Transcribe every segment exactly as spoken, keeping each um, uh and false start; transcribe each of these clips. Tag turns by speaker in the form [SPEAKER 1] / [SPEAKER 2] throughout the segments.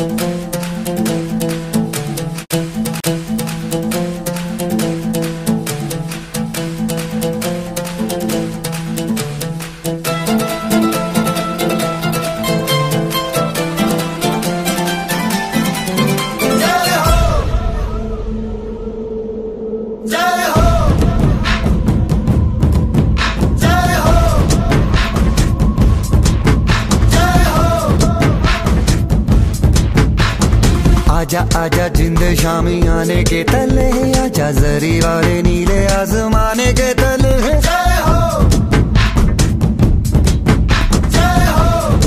[SPEAKER 1] आजा आजा जिंद शामी आने के तले, आजा जरी वाले नीले आसमाने के तले। जय हो जय हो।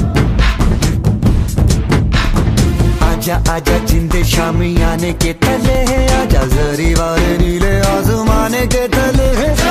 [SPEAKER 1] आजा आजा जिंद शामी आने के तले, आजा जरी वाले नीले आसमाने के तले।